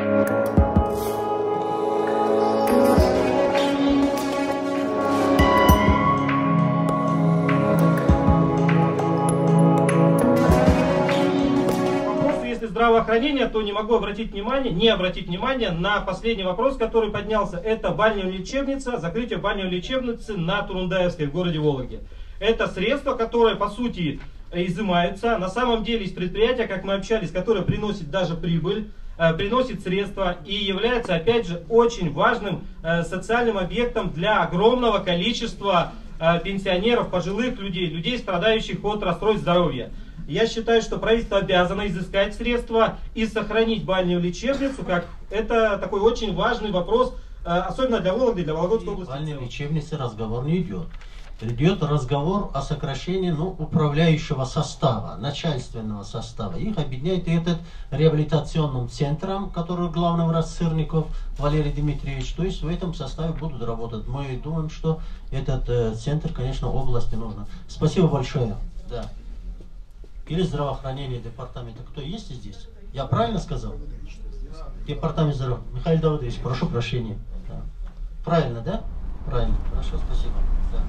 Здравоохранения, то не могу не обратить внимание на последний вопрос, который поднялся. Это бальная лечебница, закрытие бальной лечебницы на Турундаевской в городе Вологде. Это средства, которые по сути изымаются. На самом деле из предприятия, как мы общались, которое приносит даже прибыль, приносит средства и является опять же очень важным социальным объектом для огромного количества пенсионеров, пожилых людей, людей, страдающих от расстройств здоровья. Я считаю, что правительство обязано изыскать средства и сохранить бальную лечебницу, как это такой очень важный вопрос, особенно для Вологды, для Вологодской области. В бальной лечебнице разговор не идет. Идет разговор о сокращении управляющего состава, начальственного состава. Их объединяет этот реабилитационным центром, который главный врач Сырников Валерий Дмитриевич. То есть в этом составе будут работать. Мы думаем, что этот центр, конечно, области нужно. Спасибо большое. Да. Или здравоохранение департамента. Кто есть здесь? Я правильно сказал? Департамент здравоохранения. Михаил Давыдович, прошу прощения. Да. Правильно, да? Правильно. Хорошо, спасибо. Да.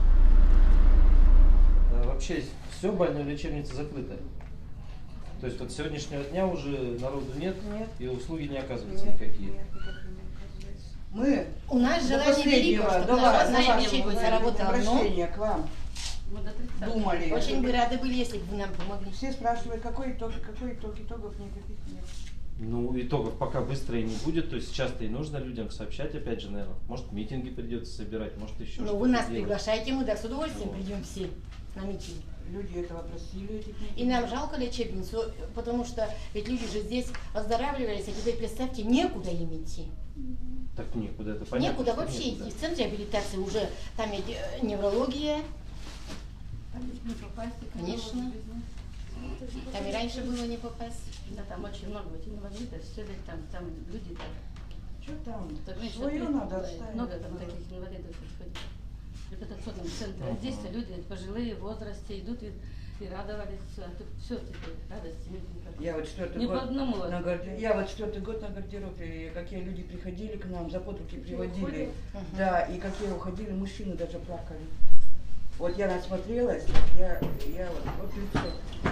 Вообще все, бальная лечебница закрыта. То есть от сегодняшнего дня уже народу нет. И услуги не оказываются никакие. У нас желание великое, чтобы наша лечебница работала. Обращение к вам. Думали. Очень бы рады были, если бы вы нам помогли. Все спрашивают, какой итог, итогов никаких нет. Ну, итогов пока быстро и не будет, то есть сейчас-то и нужно людям сообщать, опять же, наверное. Может, митинги придется собирать, может, еще что-то. Ну, вы нас приглашаете, мы с удовольствием придем все на митинг. Люди этого просили. И нам жалко лечебницу, потому что ведь люди же здесь оздоравливались, а теперь, представьте, некуда им идти. Так некуда, это понятно. Некуда вообще идти. В центре реабилитации уже там ведь неврология. Не попасть, конечно. Там и раньше было не попасть. Да, там очень много инвалидов, все ведь там люди так. Что там? Свое надо отставить. Много там таких инвалидов приходит. В реабилитационном центре. А здесь люди пожилые в возрасте идут и радовались. А тут все теперь радости нет никакой. Я вот четвертый год на гардеробе, какие люди приходили к нам, за под руки приводили. Да, и какие уходили, мужчины даже плакали. Вот я насмотрелась, я вот лицо.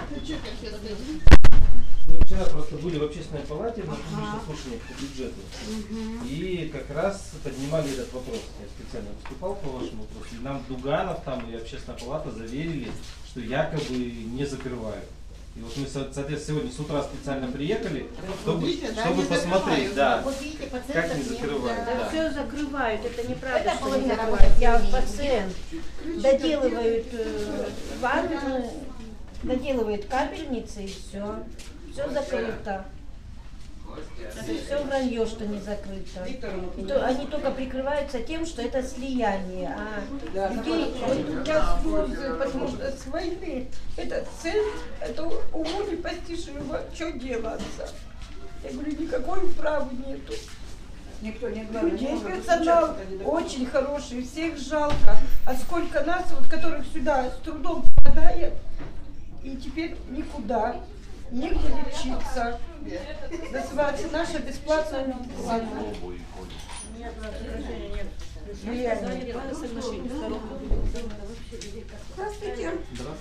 Мы вчера просто были в общественной палате на публичном слушании по бюджету. И как раз поднимали этот вопрос. Я специально выступал по вашему вопросу. И нам Дуганов там и общественная палата заверили, что якобы не закрывают. И вот мы, соответственно, сегодня с утра специально приехали, чтобы посмотреть, да, как не закрывают. Да, да. Все закрывают, это неправда, Это что не половина закрывают. Я работы. пациент, доделывают ванну, доделывают капельницы и все. Все закрыто. Это все вранье, что не закрыто. И они только прикрываются тем, что это слияние. А людей... Я слезы, потому что с войны этот центр, это уму непостижимо, что делаться. Я говорю, никакой управы нету. Никто не говорит. Людей, персонал очень хороший, всех жалко. А сколько нас, вот, которых сюда с трудом попадает, и теперь никуда. Негде лечиться. Называется наша бесплатная медицина. Здравствуйте.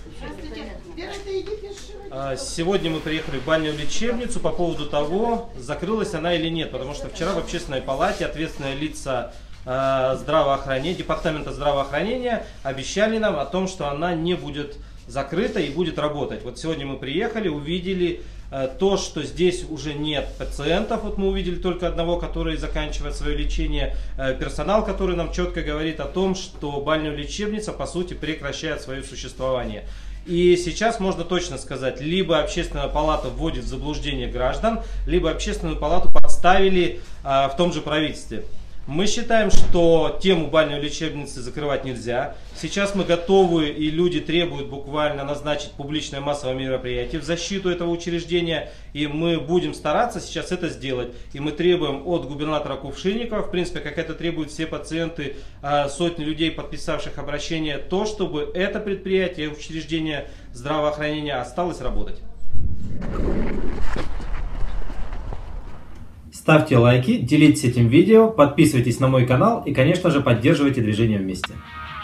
Сегодня мы приехали в бальную лечебницу по поводу того, закрылась она или нет. Потому что вчера в общественной палате ответственные лица здравоохранения, департамента здравоохранения обещали нам о том, что она не будет закрыта и будет работать. Вот сегодня мы приехали, увидели то, что здесь уже нет пациентов. Вот мы увидели только одного, который заканчивает свое лечение. Персонал, который нам четко говорит о том, что бальная лечебница по сути прекращает свое существование. И сейчас можно точно сказать, либо общественная палата вводит в заблуждение граждан, либо общественную палату подставили в том же правительстве. Мы считаем, что тему бальной лечебницы закрывать нельзя. Сейчас мы готовы, и люди требуют буквально назначить публичное массовое мероприятие в защиту этого учреждения. И мы будем стараться сейчас это сделать. И мы требуем от губернатора Кувшинникова, в принципе, как это требуют все пациенты, сотни людей, подписавших обращение, то, чтобы это предприятие, учреждение здравоохранения осталось работать. С ставьте лайки, делитесь этим видео, подписывайтесь на мой канал и, конечно же, поддерживайте движение вместе.